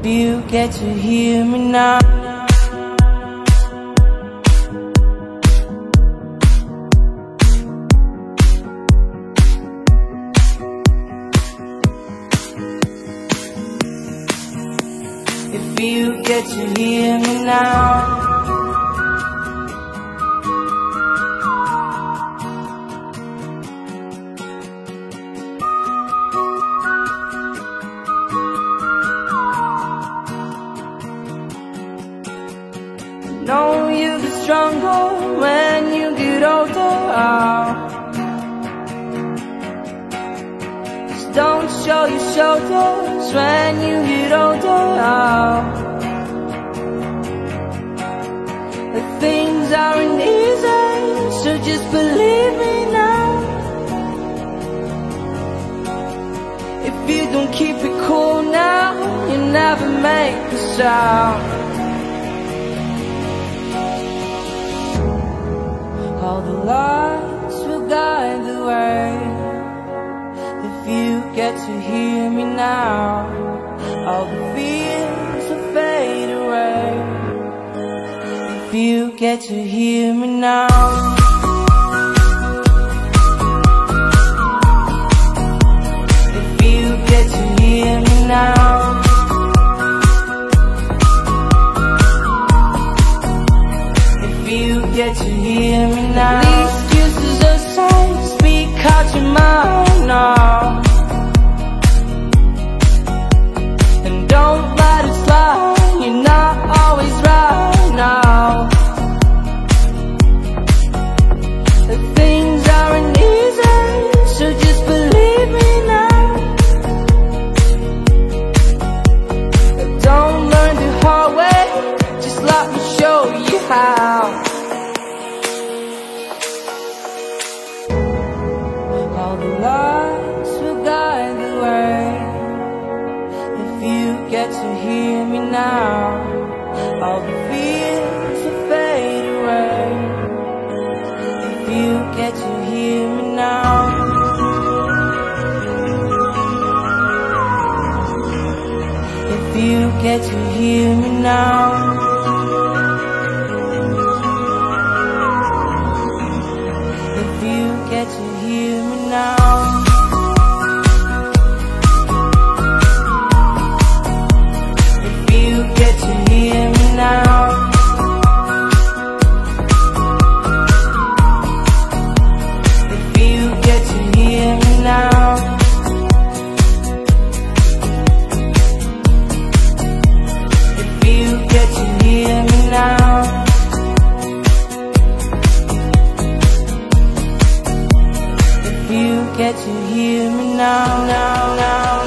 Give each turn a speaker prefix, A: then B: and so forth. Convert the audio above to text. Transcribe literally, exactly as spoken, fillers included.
A: If you get to hear me now. If you get to hear me now. Know you get stronger when you get older. Just don't show your shoulders when you get older. The things aren't easy, so just believe me now. If you don't keep it cool now, you never make a sound. All the lights will guide the way. If you get to hear me now, all the fears will fade away. If you get to hear me now. If you get to hear me now. Get to hear me now. The excuses aside, speak out your mind now. And don't let it slide, you're not always right now. The things aren't easy, so just believe me now. Don't learn the hard way, just let me show you how. All the lights will guide the way. If you get to hear me now, all the fears will fade away. If you get to hear me now. If you get to hear me now. If you get to hear me now. If you get to hear me now. If you get to hear me now. If you get to hear me now. You get to hear me now, now, now.